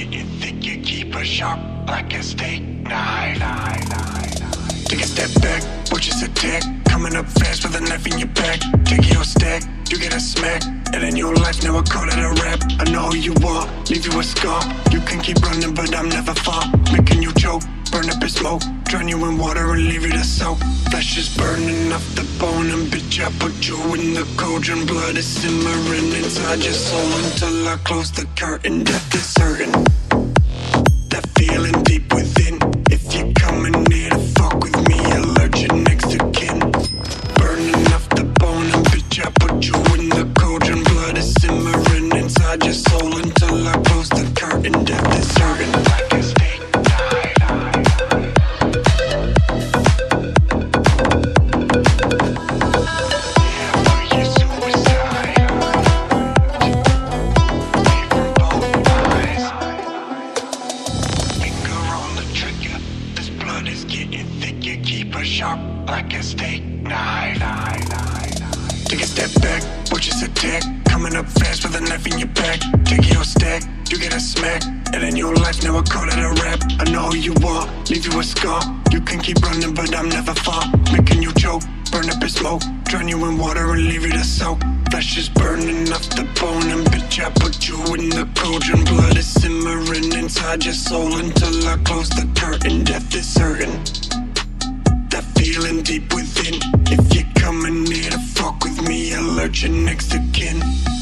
getting thick, you keep her sharp like a steak knife. Take a step back, watch us attack. Coming up fast with a knife in your back. Take your stack, you get a smack. And in your life, now I call it a rap. I know who you are, leave you a scar. You can keep running, but I'm never far. Making you choke, burn up in smoke. Drown you in water and leave you to soak. Flesh is burning off the bone. And bitch, I put you in the cauldron. Blood is simmering inside your soul until I close the curtain. Death is certain. That feeling deep within. If you're coming near to fuck with me, alert your next to kin. Burning off the bone. And bitch, I put you in the cauldron. Blood is simmering inside your soul until I close the curtain. Death is certain. Like a steak. Sharp like a steak knife. Take a step back, watch us attack. Coming up fast with a knife in your back. Take your stack, you get a smack. And in your life, now I call it a rap. I know who you are, leave you a scar. You can keep running, but I'm never far. Making you choke, burn up in smoke. Drown you in water and leave you to soak. Flesh is burning off the bone. And bitch, I put you in the cauldron. Blood is simmering inside your soul until I close the curtain. Death is certain. Feeling deep within. If you're coming near to fuck with me, alert your next to kin.